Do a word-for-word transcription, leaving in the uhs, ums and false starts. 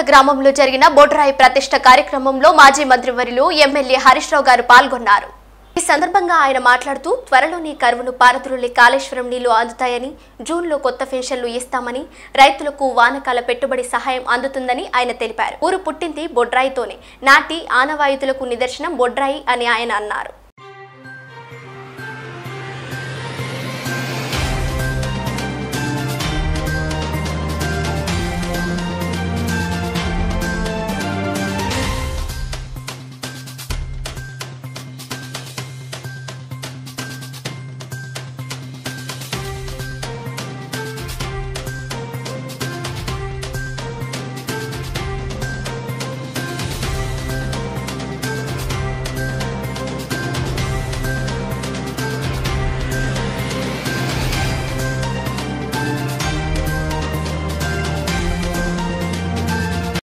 గ్రామంలో జరిగిన బొడ్రాయి ప్రతిష్ఠ కార్యక్రమంలో మాజీ మంత్రివర్యులు ఎమ్మెల్యే హరీష్ రావు గారు పాల్గొన్నారు. ఈ సందర్భంగా ఆయన మాట్లాడుతూ త్వరలోనే కరువును పారద్రోలే కాళేశ్వరం నీళ్లు అందుతాయని, జూన్లో కొత్త పెన్షన్లు ఇస్తామని, రైతులకు వానకాల పెట్టుబడి సహాయం అందుతుందని ఆయన తెలిపారు. ఊరు పుట్టింది బొడ్రాయితోనే, నాటి ఆనవాయితులకు నిదర్శనం బొడ్రాయి అని ఆయన అన్నారు.